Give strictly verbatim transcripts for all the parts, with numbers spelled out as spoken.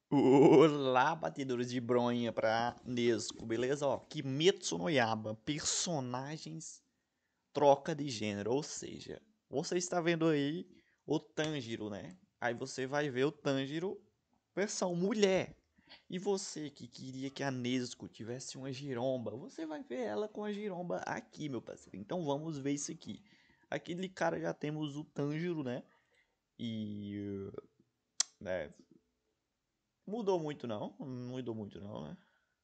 Olá, batedores de bronha pra Nesco, beleza? Ó, Kimetsu no Yaiba, personagens troca de gênero, ou seja, você está vendo aí o Tanjiro, né? Aí você vai ver o Tanjiro versão mulher. E você que queria que a Nesco tivesse uma giromba, você vai ver ela com a giromba aqui, meu parceiro. Então vamos ver isso aqui. Aquele cara já temos o Tanjiro, né? E... né, mudou muito não, não mudou muito não, né?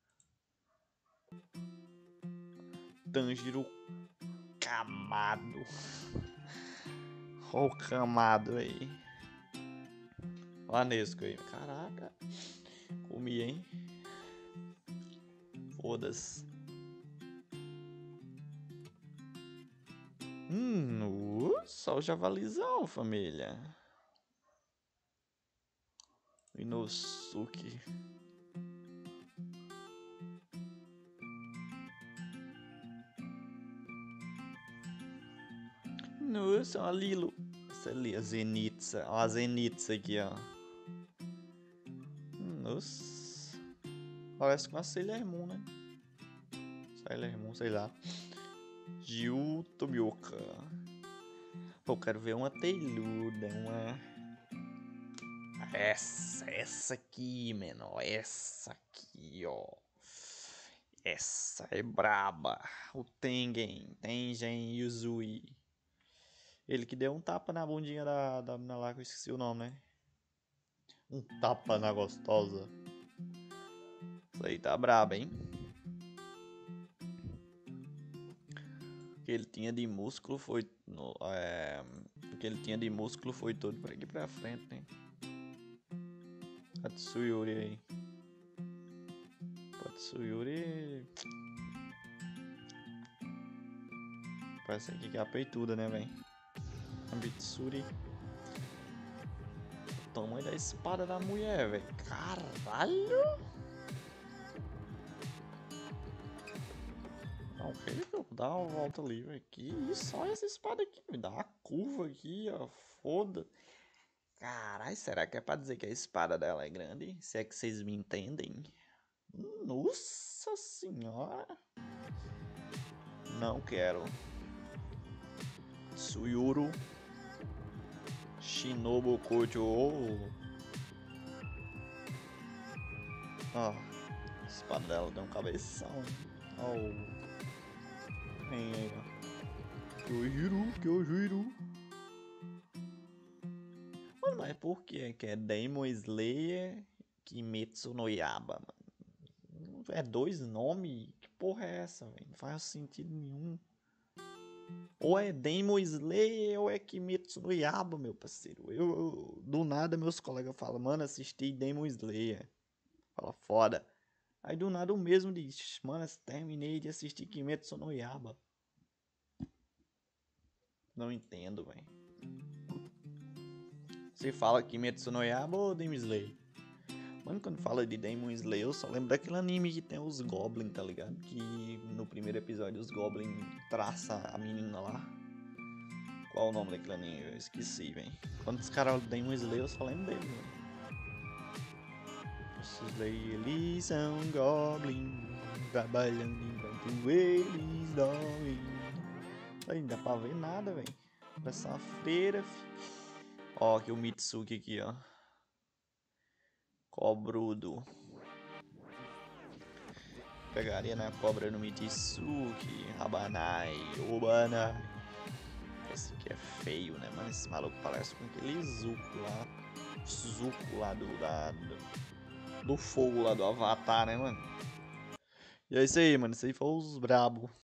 Tanjiro Kamado. Olha o Kamado aí. Olha a Nesco aí. Caraca. Comi, hein? Foda-se. Hum, uh, só o javalizão, família. Inosuke. Nossa, a Lilo. Essa ali, a Zenitsu. Ó, a Zenitsu aqui, ó. Nossa. Parece com a Sailor Moon, né? Sailor Moon, sei lá. Jiu Tomioka. Pô, quero ver uma teiluda, uma... Essa, essa aqui, menor. Essa aqui, ó. Essa é braba. O Tengen. Tengen Yuzui. Ele que deu um tapa na bundinha da, da menina lá, que eu esqueci o nome, né? Um tapa na gostosa. Isso aí tá brabo, hein? O que ele tinha de músculo foi... No, é, o que ele tinha de músculo foi todo por aqui pra frente, né? A Tsuyuri aí. A Tsuyuri... Parece aqui que é a peituda, né, velho? A Mitsuri. O tamanho da espada da mulher, velho. Caralho! Não, que eu dar uma volta ali, velho. Que isso? Olha essa espada aqui. Me dá uma curva aqui, ó. Foda. Caralho, será que é pra dizer que a espada dela é grande? Se é que vocês me entendem. Nossa senhora. Não quero. Tsuyuru. Shinobu Kojo. Ó. A espada dela tem um cabeção. Ó. Vem aí, ó. Kyojiro, Kyojiro. Mano, mas por que que é Demon Slayer Kimetsu no Yaiba, mano? É dois nomes? Que porra é essa, velho? Não faz sentido nenhum. Ou é Demon Slayer ou é Kimetsu no Yaiba, meu parceiro. Eu, eu- do nada meus colegas falam, mano, assisti Demon Slayer. Fala foda. Aí do nada o mesmo diz, mano, terminei de assistir Kimetsu no Yaiba. Não entendo, velho. Você fala Kimetsu no Yaiba ou Demon Slayer? Mano, quando fala de Demon Slayer, eu só lembro daquele anime que tem os Goblin, tá ligado? Que no primeiro episódio os Goblin traça a menina lá. Qual o nome daquele anime? Eu esqueci, velho. Quando os caras falam Demon Slayer, eu só lembro dele, velho. Os Slayer, eles são Goblin, trabalhando enquanto eles dormem. Aí não dá pra ver nada, velho. Essa feira, fi. Ó, aqui o Mitsuki aqui, ó. Cobrudo. Pegaria na cobra no Mitsuki, Rabanai, Obanai. Esse aqui é feio, né, mano? Esse maluco parece com aquele Zuko lá. Zuko lá do, da, do, do fogo lá do Avatar, né, mano? E é isso aí, mano. Isso aí foi os brabo.